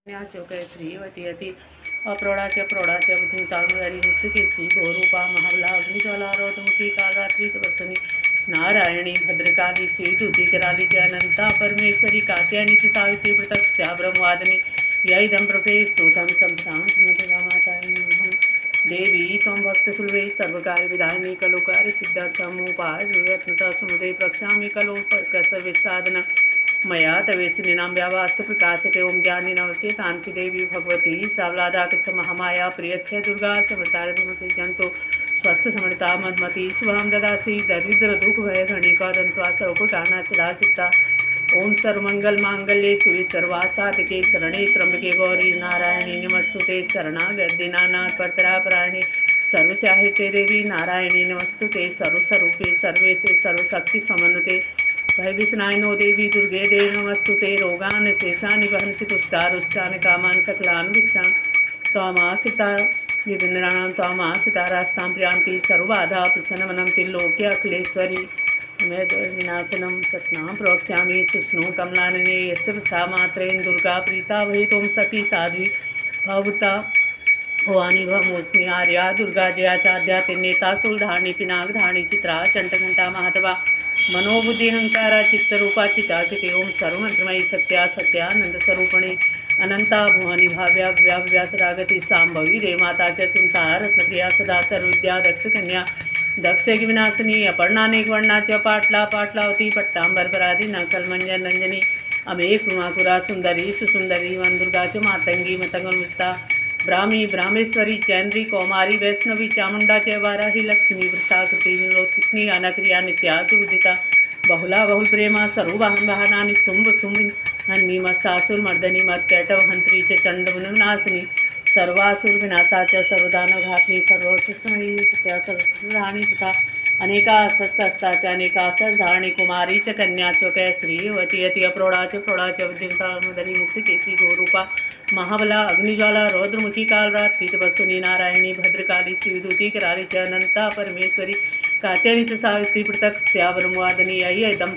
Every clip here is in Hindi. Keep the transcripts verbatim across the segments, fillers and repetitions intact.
चौके श्रीवती अति अप्रौढ़ाच प्रौढ़ाच बुद्धि तालुदारी मुक्त कीर्ति गौरूपा महाबला अग्निज्वाला रौद्रमुखी कालरात्रि तपस्विनी नारायणी भद्रकाली श्रीदुति कराली च अनंता परमेश्वरी कात्यायनी च सावित्री पृथक् ब्रह्मवादिनी यदम प्रभे स्तोत्रम संतां मातायै नमः। देवी त्वं भक्तसुलभे सर्वकार्य विधायिनी कलोकार्य सिद्धार्थमुपाय रत्नता समुदय प्रक्षामि कलो सर्वे साधना मया तवेशिनां व्यावास्तु प्रकाशते ओं ज्ञानी नवके शांति देवी भगवती सावलादाकृत महामाया प्रियथ्य दुर्गा समर्तार भूमि जंतो स्वस्थ समर्ता मदमती शुभम ददासी दरिद्र दुख भय घणिका दंत्वा सर्वकारणा सदा चित्ता ओं सर्वमंगल मांगल्ये शिवे सर्वासाधके शरणे त्र्यंबके गौरी नारायणी नमस्तुते शरणागतिनाथ परतरापरायणे सर्वचाहिते देवी नारायणी नमस्तुते सर्वस्वरूपे सर्वेशे सर्वशक्ति समन्विते भय विष्णायनो देवी दुर्गे देव नमस्तुते रोगान शेषानि वहन्ति तुष्टारुष्टान कामान सकलान भिक्षां त्वमासिता विभिन्नानां त्वमासितारास्तां प्रियांति सर्वबाधा प्रसन्नमनं त्रिलोक्य अखिलेश्वरी विनाशनं सत्नां प्रवक्ष्यामि सुष्णु कमलानने यस्य सा मात्रेण दुर्गा प्रीता भवितुं सती साध्वी भवता भवानी भमोस्मि आर्या दुर्गा जया चाद्या तिन्नेता सुलधारणी पिनाकधारणी चित्रा चंटघंटा महातवा मनोबुद्धि अहंकारा चित्तरूपा चिता चिते ओं सर्वमंत्रमयी सत्या सत्यानंद स्वरूपिणी अनंता भुवनी भाव्या व्याव्यासरागति सांभवी रे माता च चिंता रत्नप्रिया सदा सर्वविद्या दक्ष कन्या दक्ष की विनाशिनी अपर्णानेक वर्णा च पाटला पाटलावती पट्टांबर पराधि न कलमंजन रंजनी अमे कुमाकुरा सुंदरी सुसुंदरी वन दुर्गा च मातंगी मतंगुलमुक्ता ब्राह्मी ब्राह्मेश्वरी चैन्द्री कौमारी वैष्णवी चामुंडा च वाराही लक्ष्मी वृषाकृति निरोत्नी अनक्रिया नित्या सुविदिता बहुला बहुल प्रेमा सर्ववाहन वाहनानि शुंभ शुंभ हन्नी मत्सासुर मर्दनी मत कैटव हंत्री च चंड विनाशिनी सर्वासुर विनाशा च सर्वदानव घातनी सर्वोत्तमयी सत्या सर्वधारणी तथा अनेका शस्त्रस्ता च अनेका धारणी कुमारी च कन्या चौके श्रीवती अति अप्रौढ़ा च प्रौढ़ा च विद्युतामदरी मुक्त केसी गोरूपा महाबला अग्निज्वाला रौद्रमुखी कालरात्रि तपस्विनी नारायणी भद्रकाली श्रीदुति कराली च अनंता परमेश्वरी कात्यायनी च सावित्री पृथक् स्यावरमुवादिनी अय्यदं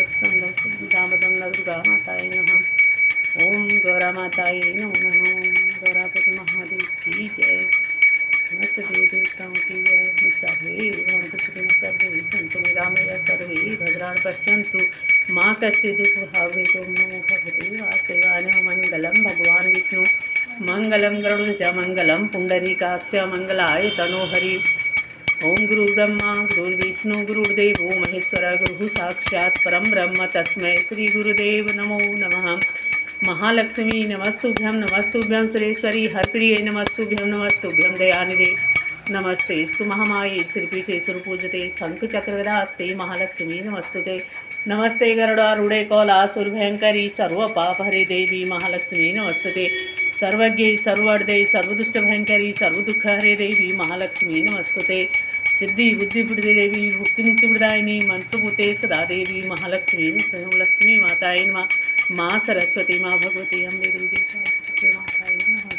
दामदं दुर्गा मातायै नमः। ओम गौरा मातायै नमो नमः। गौरापति महादेव की जय। मत देव देवताओं की जय। सर्वे भवन्तु सुखिनः सर्वे सन्तु निरामया सर्वे भद्राणि पश्यन्तु माँ कस्य दुःखभावेत्। ओम नमो भगवते वासुदेवाय। मंगलम भगवान विष्णु मंगलम गरुड़ च मंगलम पुंडरीकाक्ष मंगलाय तनोहरि। ओम गुरु ब्रह्मा गुरु विष्णु गुरुदेवो महेश्वर गुरु साक्षात् परम ब्रह्म तस्मै श्री गुरुदेव नमो नमः। महालक्ष्मी नमस्तुभ्यं नमस्तुभ्यं सुरेश्वरी हरप्रिये नमस्तुभ्यं नमस्तुभ्यं दयानिधे नमस्ते स्तु महामाये श्रीपीठे सुरपूजते शंख चक्रगदास्ते महालक्ष्मी नमस्तुते नमस्ते गरुडारूढ़े कौलासुर भयंकरी सर्व पाप हरे देवी महालक्ष्मी नमस्तुते सर्वज्ञे सर्ववर्धे सर्वदुष्ट भयंकरी सर्वदुख हरे देवी महालक्ष्मी नमस्तुते सिद्धि बुद्धि बुद्धि देवी भुक्ति मुक्ति प्रदायिनी मंत्रभूते सदा देवी महालक्ष्मी लक्ष्मी माताये नमः। माँ सरस्वती माँ भगवती अम्बे दुर्गे माताये नमः।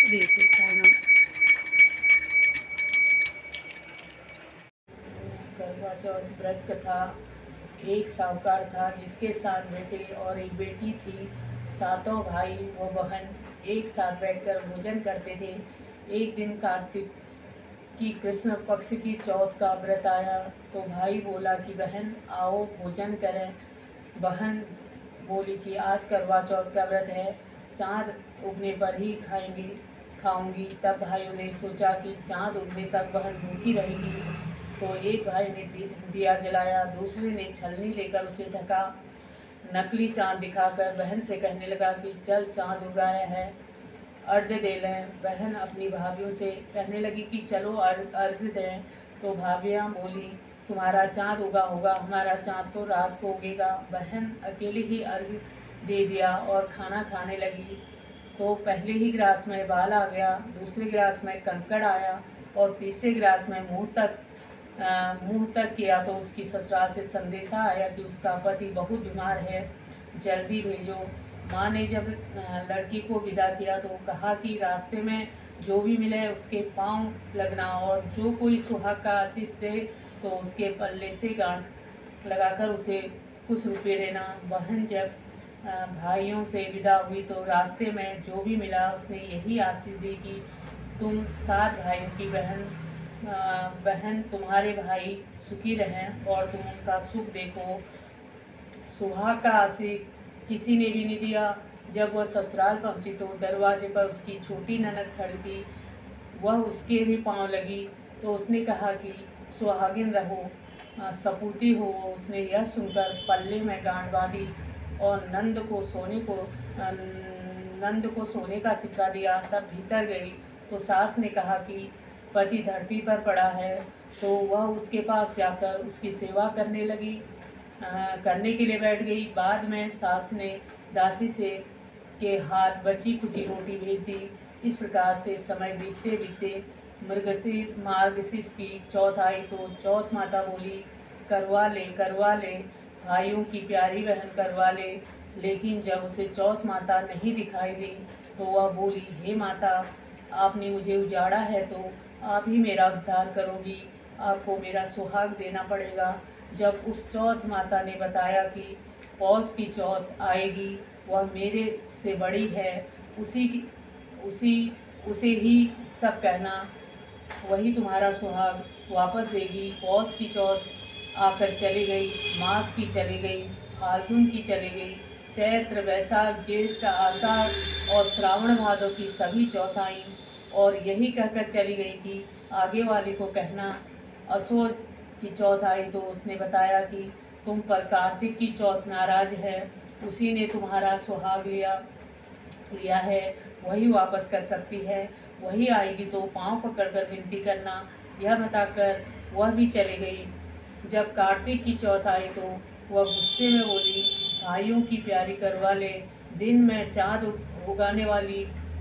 करवा चौथ व्रत कथा। एक साहूकार था जिसके सात बेटे और एक बेटी थी। सातों भाई व बहन एक साथ बैठकर भोजन करते थे। एक दिन कार्तिक की कृष्ण पक्ष की चौथ का व्रत आया तो भाई बोला कि बहन आओ भोजन करें। बहन बोली कि आज करवा चौथ का व्रत है, चाँद उगने पर ही खाएंगी खाऊंगी। तब भाइयों ने सोचा कि चाँद उगने तक बहन भूखी रहेगी। तो एक भाई ने दिया जलाया, दूसरे ने छलनी लेकर उसे ढका। नकली चाँद दिखाकर बहन से कहने लगा कि चल चाँद उगाया है, अर्घ्य दे लें। बहन अपनी भाभियों से कहने लगी कि चलो अर्घ्य दें। तो भाभियाँ बोली तुम्हारा चाँद उगा होगा, हमारा चाँद तो रात को उगेगा। बहन अकेली ही अर्घ्य दे दिया और खाना खाने लगी। तो पहले ही गिलास में बाल आ गया, दूसरे गिलास में कंकड़ आया और तीसरे गिलास में मुंह तक आ, मुंह तक किया तो उसकी ससुराल से संदेशा आया कि उसका पति बहुत बीमार है, जल्दी भेजो। माँ ने जब लड़की को विदा किया तो कहा कि रास्ते में जो भी मिले उसके पाँव लगना और जो कोई सुहाग का आशीष दे तो उसके पल्ले से गांठ लगाकर उसे कुछ रुपये देना। बहन जब भाइयों से विदा हुई तो रास्ते में जो भी मिला उसने यही आशीष दी कि तुम सात भाइयों की बहन बहन तुम्हारे भाई सुखी रहें और तुम उनका सुख देखो। सुहाग का आशीष किसी ने भी नहीं दिया। जब वह ससुराल पहुंची तो दरवाजे पर उसकी छोटी ननद खड़ी थी। वह उसके भी पांव लगी तो उसने कहा कि सुहागिन रहो, सपूती हो। उसने यह सुनकर पल्ले में गांठ बांधी और नंद को सोने को नंद को सोने का सिक्का दिया। तब भीतर गई तो सास ने कहा कि पति धरती पर पड़ा है, तो वह उसके पास जाकर उसकी सेवा करने लगी आ, करने के लिए बैठ गई। बाद में सास ने दासी से के हाथ बची कुची रोटी भेज दी। इस प्रकार से समय बीतते बीतते मृगशीर मार्गशीर्ष की चौथ आई तो चौथ माता बोली, करवा ले करवा ले भाइयों की प्यारी बहन करवा ले। लेकिन जब उसे चौथ माता नहीं दिखाई दी तो वह बोली, हे माता, आपने मुझे उजाड़ा है तो आप ही मेरा उद्धार करोगी, आपको मेरा सुहाग देना पड़ेगा। जब उस चौथ माता ने बताया कि पौष की चौथ आएगी, वह मेरे से बड़ी है, उसी की उसी उसे ही सब कहना, वही तुम्हारा सुहाग वापस देगी। पौष की चौथ आकर चली गई, माघ की चली गई, फाल्गुन की चली गई, चैत्र वैशाख ज्येष्ठ आषाढ़ और श्रावण भादव की सभी चौथ आईं और यही कहकर चली गई कि आगे वाले को कहना। असोज की चौथ आई तो उसने बताया कि तुम पर कार्तिक की चौथ नाराज है, उसी ने तुम्हारा सुहाग लिया लिया है, वही वापस कर सकती है, वही आएगी तो पांव पकड़कर विनती करना। यह बताकर वह भी चली गई। जब कार्तिक की चौथ आई तो वह गुस्से में बोली, भाइयों की प्यारी करवा ले, दिन में चाँद उगाने वाली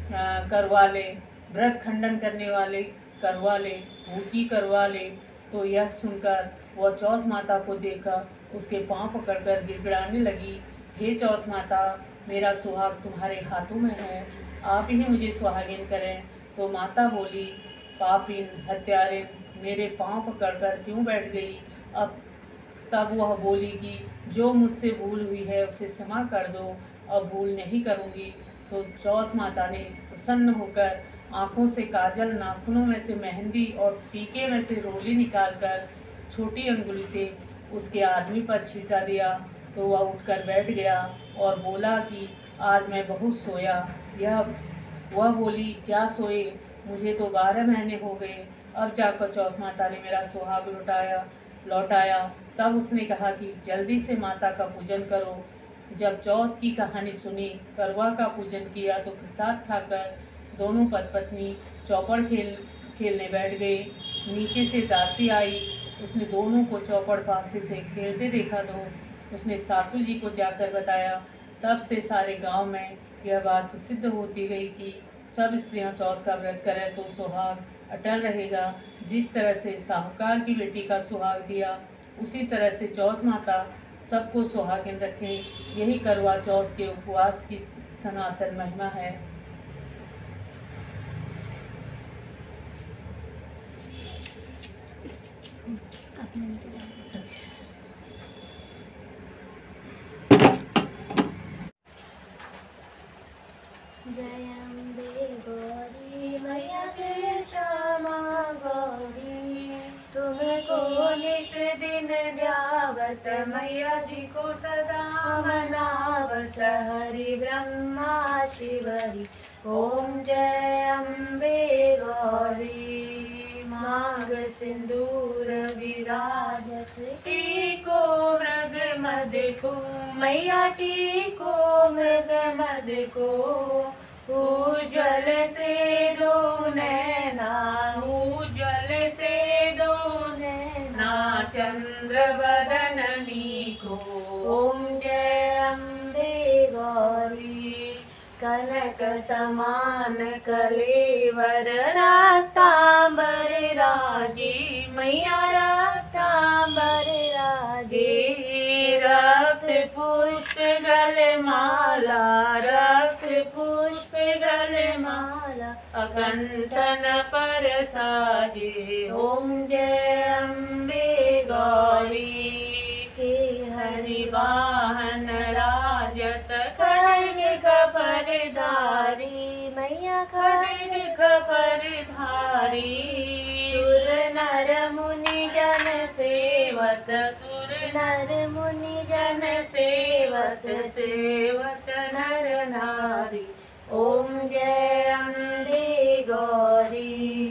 करवा ले, व्रत खंडन करने वाले करवा ले, भूखी करवा ले। तो यह सुनकर वह चौथ माता को देखा उसके पांव पकड़कर गिड़गिड़ाने लगी, हे चौथ माता, मेरा सुहाग तुम्हारे हाथों में है, आप ही मुझे सुहागिन करें। तो माता बोली, पापिन हत्यारिन, मेरे पांव पकड़कर क्यों बैठ गई? अब तब वह बोली कि जो मुझसे भूल हुई है उसे क्षमा कर दो, अब भूल नहीं करूँगी। तो चौथ माता ने प्रसन्न होकर आँखों से काजल, नाखूनों में से मेहंदी और टीके में से रोली निकालकर छोटी अंगुली से उसके आदमी पर छींटा दिया। तो वह उठकर बैठ गया और बोला कि आज मैं बहुत सोया। यह वह बोली, क्या सोए, मुझे तो बारह महीने हो गए, अब जाकर चौथ माता ने मेरा सुहाग लौटाया लौटाया तब उसने कहा कि जल्दी से माता का पूजन करो। जब चौथ की कहानी सुनी, करवा का पूजन किया तो प्रसाद खाकर दोनों पति पत्नी चौपड़ खेल खेलने बैठ गए। नीचे से दासी आई, उसने दोनों को चौपड़ पासे से खेलते देखा तो उसने सासू जी को जाकर बताया। तब से सारे गांव में यह बात प्रसिद्ध होती गई कि सब स्त्रियां चौथ का व्रत करें तो सुहाग अटल रहेगा। जिस तरह से साहूकार की बेटी का सुहाग दिया, उसी तरह से चौथ माता सबको सुहागिन रखें। यही करवा चौथ के उपवास की सनातन महिमा है। जय अम्बे गौरी मैया के श्यामा गौरी, तुमको निश दिन ध्यावत मैया जी को सदा मनावत, हरि ब्रह्मा शिवरी ओम जय अम्बे गौरी। मांग सिंदूर विराजत टीको मृग मद को, मैया टीको मृग मद को, उज्ज्वल से दो नैना, उज्ज्वल से दो नैना, चंद्र बदननी को ओम जय अम्बे गौरी। कनक समान कलेवर रक्तांबर राजी, मैया रक्तांबर राजी। रक्त पुष्प गल माला, रक्त पुष्प गल माला, अकंठन पर साजे ओम जय अम्बे गौरी। के हरि वाहन राजत धारी मैया खड्ग खपर धारी सुर नर मुनि जन सेवत सुर नर मुनि जन सेवत सेवत नर नारी। ओम जय अम्बे गौरी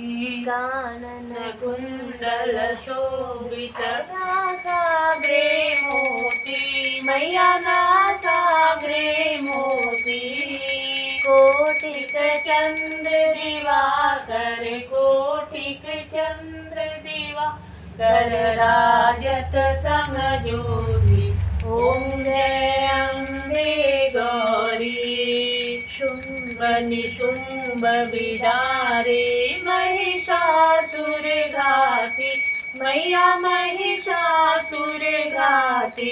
कानन कुंडल शोभित सागरे मोती मैया सागरे मोती कोटिक चंद्र दिवाकर कोटिक चंद्र दिवाकर राजत समजोधि। ओम जय अम्बे गौरी शुंभ निशुंभ विदारे महिषासुर घाती मैया महिषासुर घाती।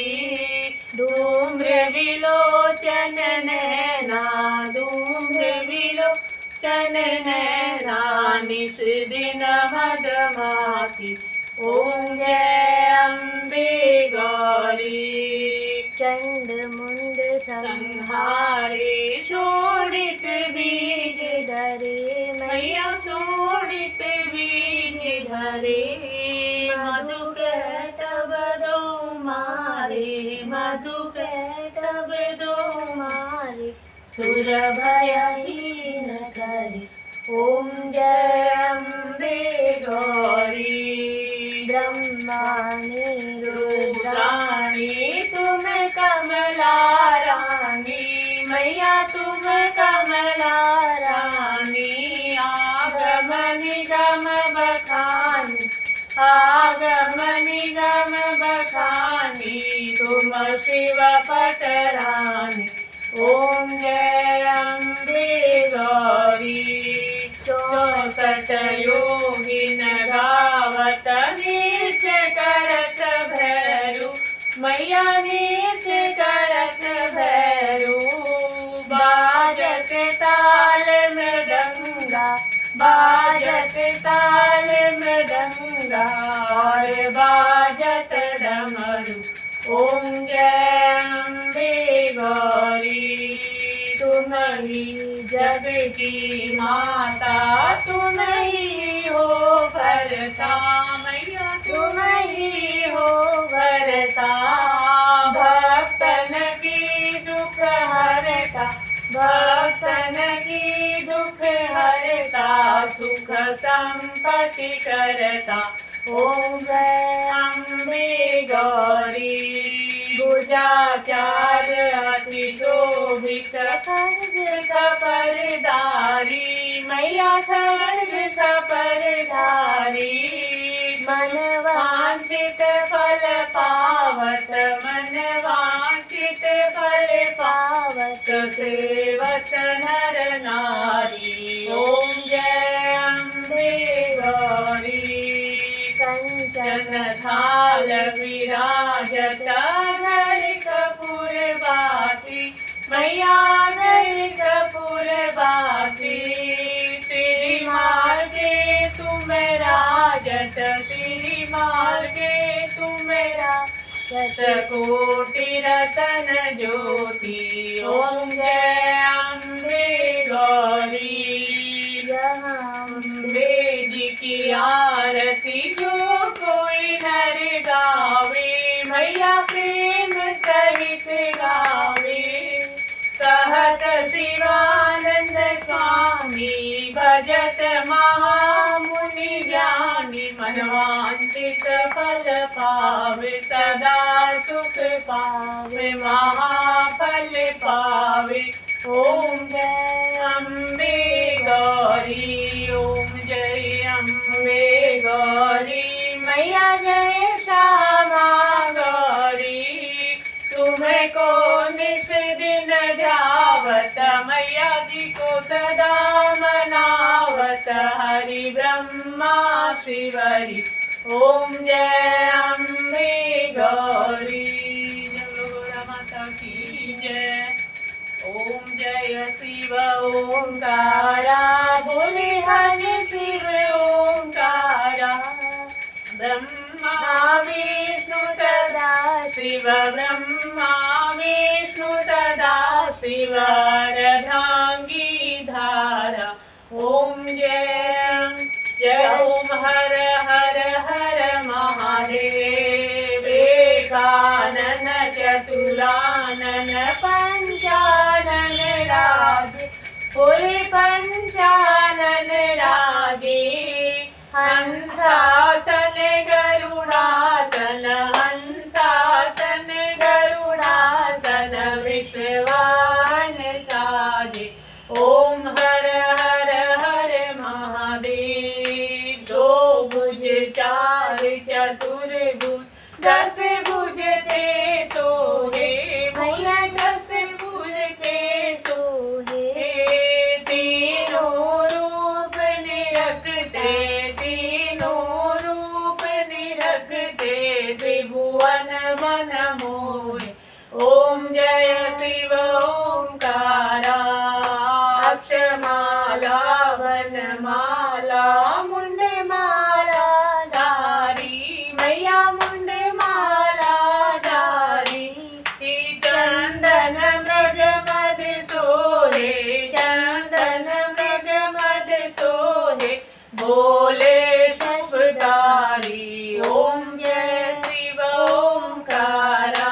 धूम्र विलोचन नैना धूम्र विलोचन नैना निस दिन मदमाती। ओम जय अम्बे गौरी चंड मुंड संहारे शोणित बीज धरे मैया शोणित बीज धरे। मधु कैटभ दो मारे मधु कैटभ दो मारे सुर भयहीन करे। ओम जय अम्बे गौरी ब्रह्माणी रुद्राणी तुम कमला रानी मैया तुम कमला रानी। आगम निगम बखानी आगम निगम बखानी तुम शिव पटरानी। ओम जय अम्बे गौरी चौसठ योगिन गावत नृत्य करत भैरू मैया नृत्य करत भैरू। बाजत ताल मृदंगा बाजत ताल मृदंगा और बाजत डमरू। ओम जय अम्बे गौरी तुम ही जग की माता तुम ही हो भरता मैया तुम ही हो भरता। भक्तन की दुख हरता भक्तन की दुख हरता सुख संपत्ति करता। ओम जय अम्बे गौरी भुजाचार अति शोभित खड्ग खपरधारी मैया खड्ग खपरधारी। मन वांछित फल पावत मन वांछित फल पावत सेवत नर नारी। ओम जय अम्बे गौरी कंचन थाल विराजत घर कपूर बाती मैया घर कपूर बाती। तेरी मार्गे तुम राजत तेरी मार्गे तुम राजत कोटि रतन ज्योति। ओम जय अम्बे गौरी अम्बे जी की आरती जो कोई नर गावे मैया प्रेम सहित गावे। कहत शिवानंद स्वामी भजत महामुनि ज्ञानी मनवांछित फल पावे सदा सुख पावे महाफल पावे। ओम जय अम्बे गौरी ओम जय अम्बे गौरी मैया जय श्यामा गौरी। तुम्हें को निस दिन ध्यावत मैया जी को सदा मनावत हरि ब्रह्मा शिवरी। ओम जय अम्बे गौरी जय माता की जय। ओम जय शिव ओंकारा बोले हरि शिव ओंकारा। ब्रह्मा विष्णु सदा शिव ब्रह्मा विष्णु सदा शिव अर्धांगी निराधारा। ओम जय जय ओम हर हर हर महादेव। एकानन चतुरानन पंचानन राजे। बोले पंचानन राजे। हंसासन गरुड़ासन हंसासन गरुड़ासन विश्वान साजे। ओम हर हर हर महादेव। दो भुज चार चतुर्भुज दस भुज ते सोहे। भैया दस भुज ते सोहे। तीनों रूप निरखते तीनों रूप निरखते त्रिभुवन मन मोहे। ओम जय शिव ओंकारा। अक्षमाला वनमाला मुंडमाला धारी। मैया मुंडमाला धारी। चंदन मृग मद सोहे चंदन मृग मद सोहे। बोले शुभदारी। ओम जय शिव ओंकारा।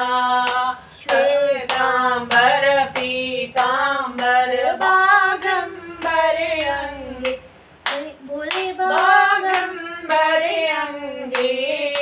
श्वेतांबर पीतांबर बागंबर अंगे। बोले बागंबर अंगे।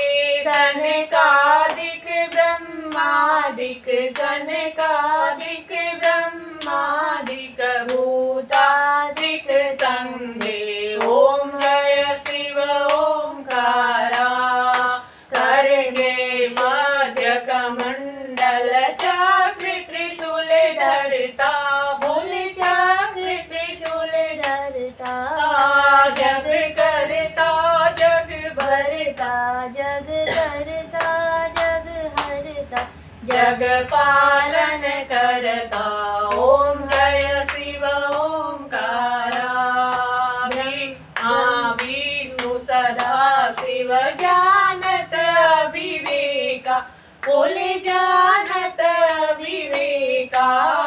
सनकादिक ब्रह्मादिक सनकादिक ब्रह्मादिक भूतादिक संगे। ओम जय शिव ओंकारा। करगे मध्य कमंडल चक्र त्रिशूल धरता। भूल चक्र त्रिशूल धरता। जग करता जग भरता जग करता जग हरता जग पालन करता। ओम जय शिव ओंकारा। विष्णु सदा शिव जानत विवेका। बोले जानत विवेका।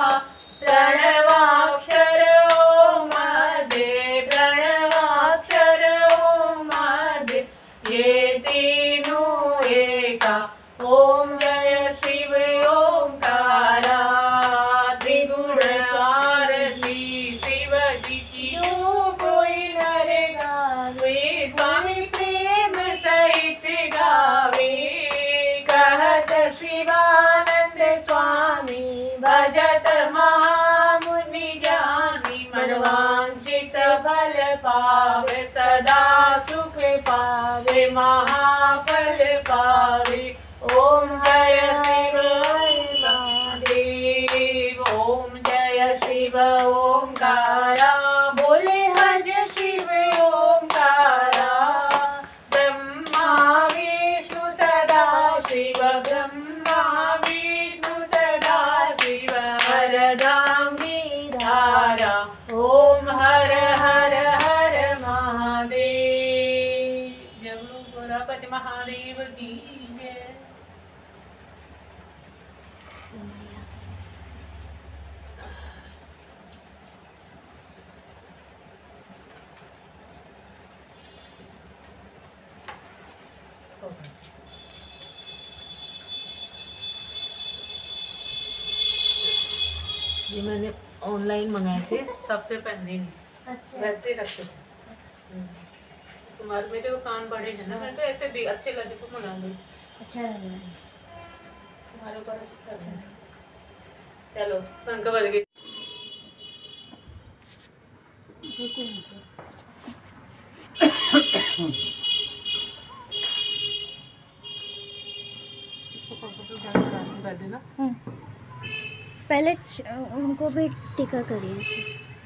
प्रणवाक्षर ओम दे प्रणवाक्षर ओम दे। ये तीनों एका। ओम जय शिव ओंकारा। त्रिगुण आरती शिव जी की जो कोई नर गावे। स्वामी प्रेम सहित गावे। कहत शिवानंद स्वामी भजत महामुनि ज्ञानी। मनवांछित फल पावे सदा सुख पावे महाफल पावे। ओम जय शिव महादेव। ओम जय शिव ओंकारा। बोले हज शिव ओंकारा। ब्रह्मा विष्णु सदा शिव ब्रह्मा विष्णु सदा शिव हरदांगी धारा। ओम हर हर हर महादेव। जय गुरु गणपति महादेव की जय। ये मैंने ऑनलाइन मंगाए थे तब से पहने नहीं। अच्छा। वैसे ही रखते थे। तुम्हारे मेरे को कान बड़े हैं ना। मैं तो ऐसे भी अच्छे लगे तो मंगा ली। अच्छा लग रहा है तुम्हारे ऊपर। अच्छा लग रहा है। चलो संग बज गई। देना। पहले उनको भी टीका करिए।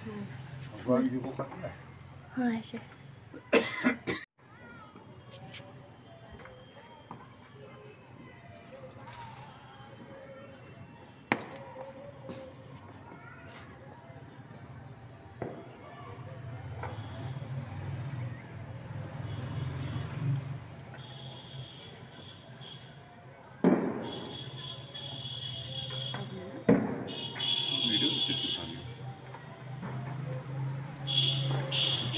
हाँ ऐसे।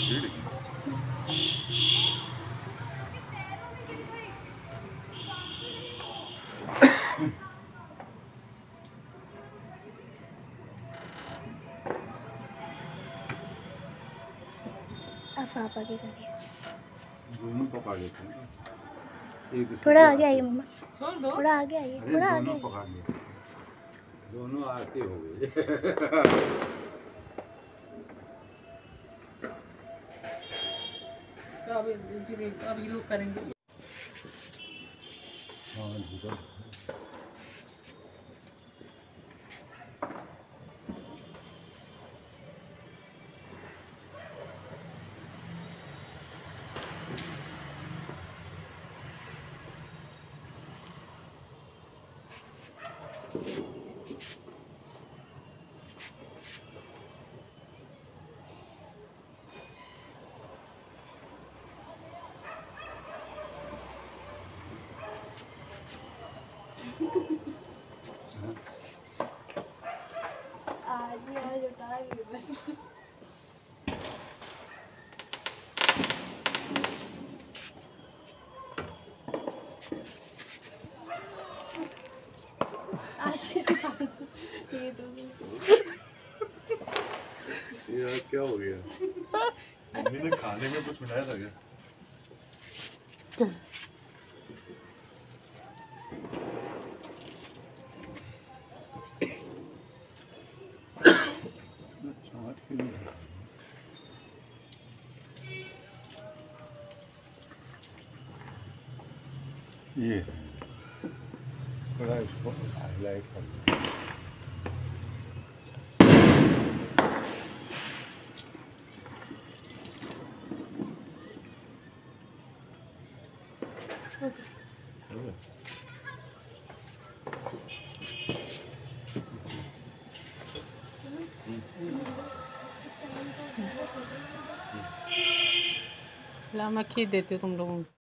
अब पापा की करिए। दोनों पका लेते हैं। एक थोड़ा आगे आइए मम्मा, छोड़ दो। थोड़ा आगे आइए, अरे थोड़ा आगे दोनों आइए। पका लिए, दोनों आते हो गए। तो अभी फिर अभी लोग करेंगे। हाँ भूजा आज ही आज उतार बस। ये तो यार क्या हो गया? मम्मी ने खाने में कुछ मिलाया था क्या? ये थोड़ा इसको हाईलाइट कर दो। ला मैं खींच देती हूँ तुम लोगों को।